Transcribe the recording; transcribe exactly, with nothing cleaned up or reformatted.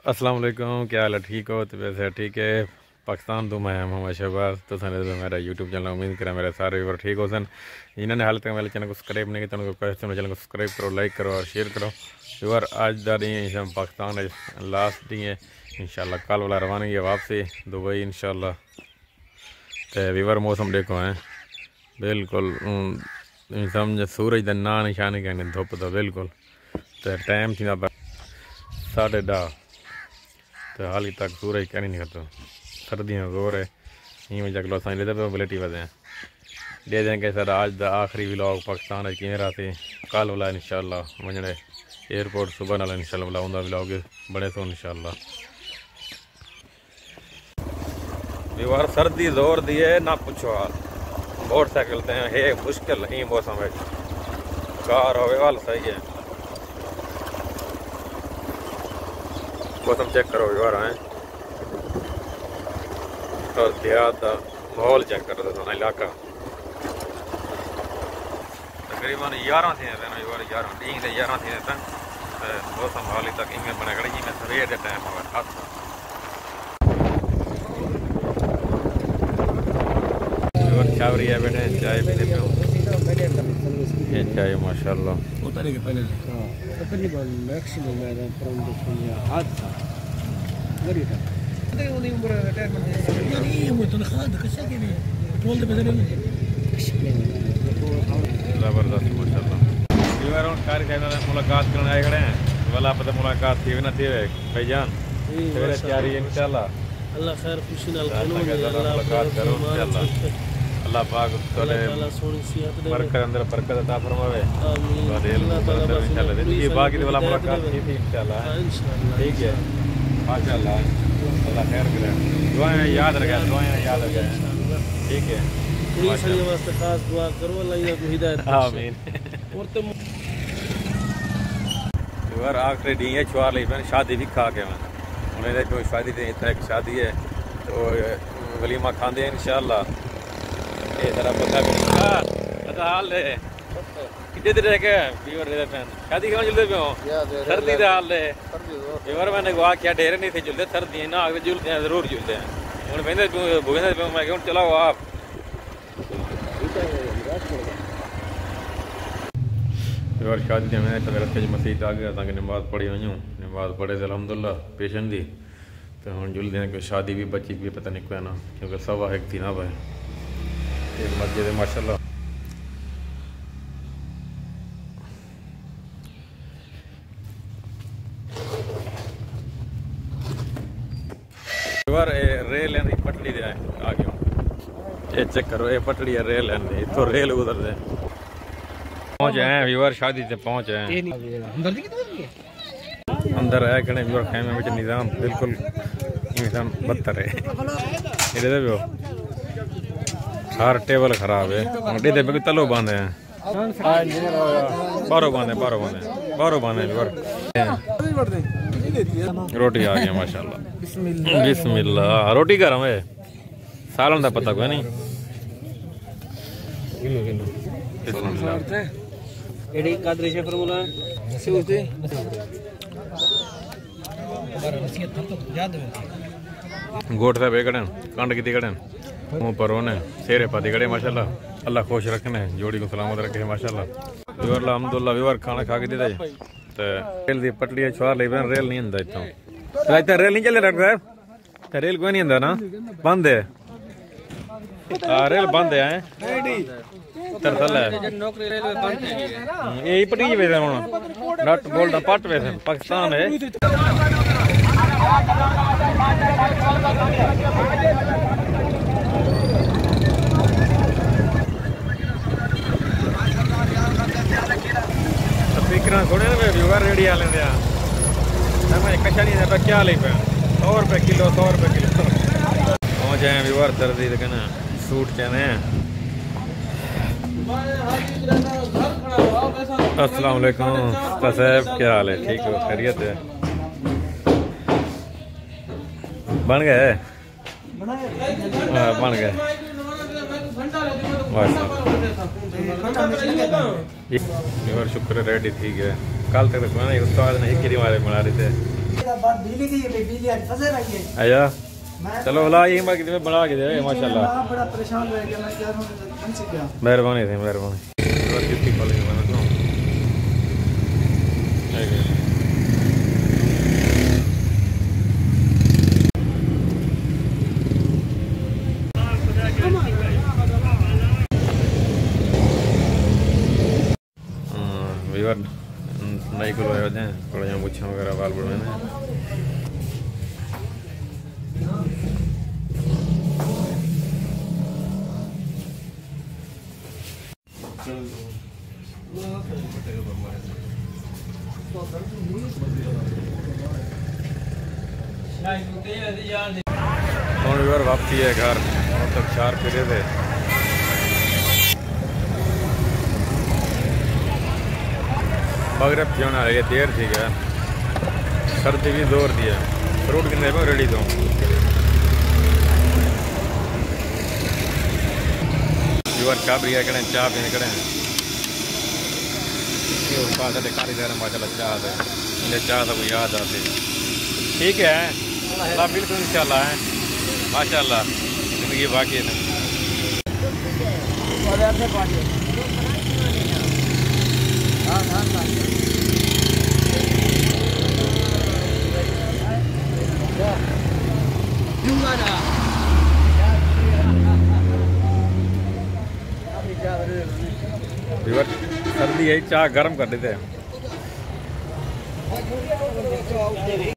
अस्सलाम वालेकुम, क्या हाल है? ठीक हो? तो वैसे ठीक है। पाकिस्तान तो मैं मोहम्मद शहबाज तो सन मेरा यूट्यूब चैनल उम्मीद करें मेरे सारे व्यूअर ठीक हो सन। इन्होंने हाल तक मेरे चैनल को सब्सक्राइब नहीं किया तो चैनल को सब्सक्राइब करो, लाइक करो और शेयर करो। व्यूअर आज का डी है पाकिस्तान लास्ट डी है, इंशाल्लाह कल वाला रवानगी है वापसी दुबई इंशाल्लाह। तो व्यूअर मौसम देखो है बिल्कुल समझ सूरज का ना निशानी कहने धुप तो बिल्कुल। तो टाइम थी साढ़े ॾह तो हाल तक सूरज क्या नहीं निकलता, सर्दियों जोर है इवें जगलो असां लेते पे बुलेटी वधे दे दें के सर आज दा आखिरी व्लॉग पाकिस्तान की रहा थे कल वाला इंशाल्लाह वजने एयरपोर्ट सुबह नाल इंशाल्लाह वाला उनका व्लॉग बड़े सो इंशाल्लाह। दीवार सर्दी जोर दी है ना पूछो हाल, मोटरसाइकिल ते है मुश्किल ही मौसम है, कार होवे वाल सही है। मौसम चेक करो यार है और देहात का माहौल चेक करो तो इलाका तकरीबन ग्यारह थी यार ग्यारह डी से ग्यारह थी मौसम हाल तक इवें बने खड़े जिमें सवेर के टाइम हो छावरी है बेटे चाय पीने पे ये चाय माशाल्लाह जबरदस्त माशाल्लाह। मुलाकात करने आए खड़े हैं वाला पता मुलाकात थी ना थी भाईजान तैयारी है इंशाल्लाह। अल्लाह खैर खुशी नाल मुलाकात करो इंशाल्लाह। अल्लाह पाक तोले बरकत अंदर बरकत अता फरमावे आमीन। ये बाकी वाला मुलाकात थी थी इंशाल्लाह ठीक है माशाल्लाह। अल्लाह खैर करे, दुआएं याद रखे दुआएं याद रखे ठीक है। पुलिस वास्ते खास दुआ करो अल्लाह ये को हिदायत आमीन। और तो यार आखिरी डी है छुआर ली मैंने शादी भी खा के मैं उन्हें तो शादी थी एक शादी है तो वलीमा खाते हैं इंशाल्लाह। ये जरा पता भी नहीं हां पता हाल है कितने दिन रह गए व्यूअर रे फैन शादी क्यों जल्दी पे हो सर्दी का हाल है व्यूअर मैंने कहा क्या ढेर नहीं थे जुलते सर्दी है ना आगे जुलते हैं जरूर जुलते हैं उन्हें बेंदे भूगेंदे पे मैं क्यों चलाओ आप व्यूअर शादी में मैंने तबीयत के मस्जिद आ गया ताकि नमाज पढ़ी हुई हूं नमाज पढ़े से अल्हम्दुलिल्लाह पेशन दी तो हम जुलते हैं कि शादी भी बच्ची भी पता नहीं क्या ना क्योंकि सवा एक थी ना भाई ये मस्जिद है माशाल्लाह। रेल है पटड़ी दे आ गया ये चेक करो ये पटड़ी है रेल है तो रेल उधर से पहुंचे हैं व्यूअर शादी से पहुंचे हैं अंदर है कने व्यूअर खेमे में निजाम बिल्कुल निजाम बदतर है ये दे भी हर टेबल खराब है दे दे तलो बांधे हैं बारो बांधे बारो बांधे बारो बांधे रोटी आ गई माशाल्लाह बिस्मिल्लाह। रोटी गरम है सालन का पता कोई नहीं गोट साहब कड़े कंड की कड़े मुँह पर रोने शेरे पाती कड़े माशाल्लाह। अल्लाह खुश रखने जोड़ी को सलामत रखे माशाल्लाह। व्यूअर अलहमदुलिल्लाह व्यूअर खाना खा के दे तो रेल की पटड़ी छुआ ली रेल नहीं आंदा इतों इतना रेल नहीं चले डॉक्टर साहब रेल कोई नहीं आंदा ना बंद है रेल बंद है तरसल है यही पटड़ी वैसे हूँ नट बोल्ट पट वैसे पाकिस्तान है स्पीकर सुने ना व्यूअर रेडी आ लेंगे कशा नहीं है क्या ले पे सौ रुपये किलो सौ रुपये किलो पहुँच जाए व्यूअर सर्दी तक ना सूट कहने हैं। अस्सलाम वालेकुम साहब क्या हाल है ठीक हो खैरियत है बन गए बन गए शुक्र रेडी ठीक है कल तक उस्ताद ने एक ही मारे बना रहे थे का बात बिजली की है, बिजली आज फंसे रही है। आया मैं चलो भला ये मैं कितने बना के दे माशाल्लाह। मैं बड़ा परेशान रह गया, मैं क्या बन से गया। मेहरबानी थी मेहरबानी। और कितनी कॉलेज में तो वीवर नई को लोए होते हैं थोड़ा यहाँ मुच्छा वगैरह बाल बढ़वाने हैं। कौन वीवर वापसी है घर और तक चार फिरे थे। मगरब क्यों ना रही देर थी क्या सर्दी भी जोर दिया फ्रूट कितने में रेडी तो वीवर चाह पिया करें चाह पीने करें कारीगर माशाल्लाह चाह है मुझे चाह तो कोई याद आती ठीक है अल्लाह बिल्कुल इंशाल्लाह है माशाल्लाह जिंदगी बाकी है। सर्दी है चाह गर्म कर देते हैं।